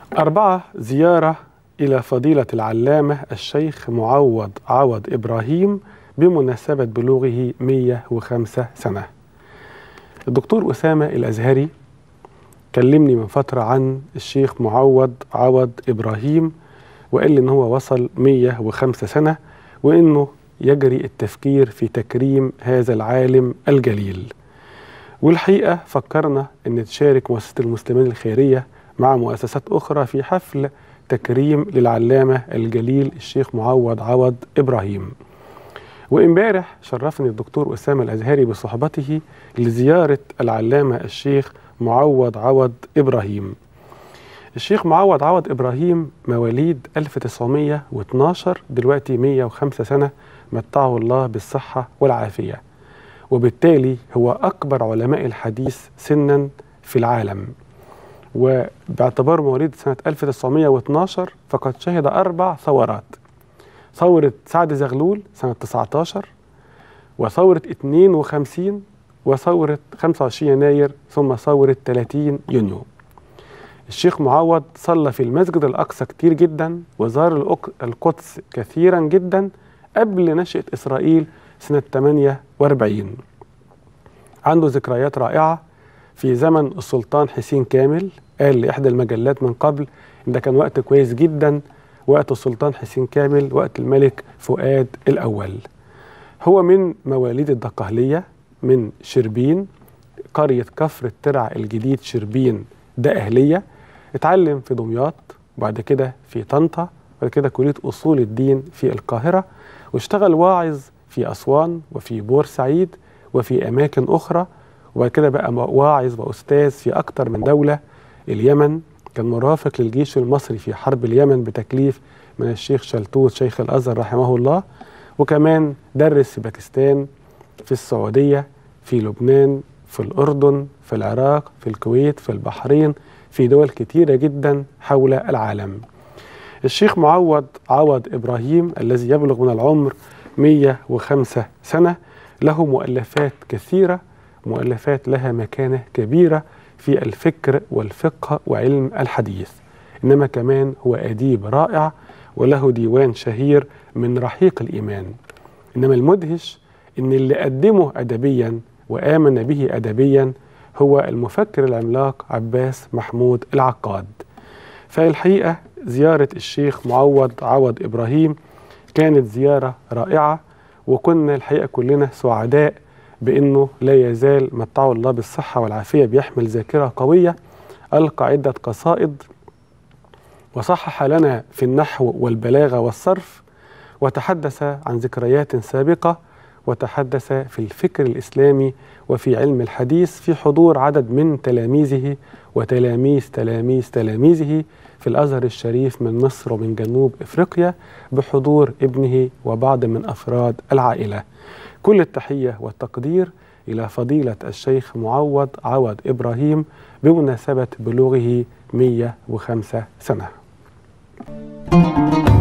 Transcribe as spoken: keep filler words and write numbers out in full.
أربعة، زيارة إلى فضيلة العلامة الشيخ معوض عوض إبراهيم بمناسبة بلوغه مئة وخمسة سنة. الدكتور أسامة الأزهري كلمني من فترة عن الشيخ معوض عوض إبراهيم وقال لي إن هو وصل مئة وخمسة سنة وإنه يجري التفكير في تكريم هذا العالم الجليل. والحقيقة فكرنا أن تشارك مؤسسة المسلمين الخيرية مع مؤسسات أخرى في حفل تكريم للعلامة الجليل الشيخ معوض عوض إبراهيم. وإمبارح شرفني الدكتور أسامة الأزهري بصحبته لزيارة العلامة الشيخ معوض عوض إبراهيم. الشيخ معوض عوض إبراهيم مواليد ألف وتسعمئة واثني عشر، دلوقتي مئة وخمسة سنة، متعه الله بالصحة والعافية، وبالتالي هو أكبر علماء الحديث سنا في العالم. وباعتبار مواليد سنة ألف وتسعمئة واثني عشر فقد شهد أربع ثورات: ثورة سعد زغلول سنة تسعة عشر، وثورة اثنين وخمسين، وثورة خمسة وعشرين يناير، ثم ثورة ثلاثين يونيو. الشيخ معوض صلى في المسجد الأقصى كتير جدا، وزار القدس كثيرا جدا قبل نشأة إسرائيل سنة ثمانية وأربعين. عنده ذكريات رائعة في زمن السلطان حسين كامل. قال لإحدى المجلات من قبل إن ده كان وقت كويس جدا، وقت السلطان حسين كامل، وقت الملك فؤاد الأول. هو من مواليد الدقهلية من شربين، قرية كفر الترع الجديد شربين ده أهلية. اتعلم في دمياط، وبعد كده في طنطا، وبعد كده كلية أصول الدين في القاهرة، واشتغل واعظ في أسوان وفي بورسعيد وفي أماكن أخرى، وبعد كده بقى واعظ وأستاذ في أكتر من دولة. اليمن كان مرافق للجيش المصري في حرب اليمن بتكليف من الشيخ شلتوت شيخ الأزهر رحمه الله، وكمان درس في باكستان، في السعودية، في لبنان، في الأردن، في العراق، في الكويت، في البحرين، في دول كتيرة جدا حول العالم. الشيخ معوض عوض إبراهيم الذي يبلغ من العمر مئة وخمسة سنة له مؤلفات كثيرة، مؤلفات لها مكانة كبيرة في الفكر والفقه وعلم الحديث. إنما كمان هو أديب رائع وله ديوان شهير من رحيق الإيمان. إنما المدهش إن اللي قدمه أدبيا وآمن به أدبيا هو المفكر العملاق عباس محمود العقاد. فالحقيقة زيارة الشيخ معوض عوض إبراهيم كانت زيارة رائعة، وكنا الحقيقة كلنا سعداء بأنه لا يزال متعه الله بالصحة والعافية، بيحمل ذاكرة قوية. ألقى عدة قصائد، وصحح لنا في النحو والبلاغة والصرف، وتحدث عن ذكريات سابقة، وتحدث في الفكر الإسلامي وفي علم الحديث في حضور عدد من تلاميذه وتلاميذ تلاميذ تلاميذه في الأزهر الشريف من مصر ومن جنوب إفريقيا، بحضور ابنه وبعض من أفراد العائلة. كل التحية والتقدير إلى فضيلة الشيخ معوض عوض إبراهيم بمناسبة بلوغه مئة وخمسة سنة.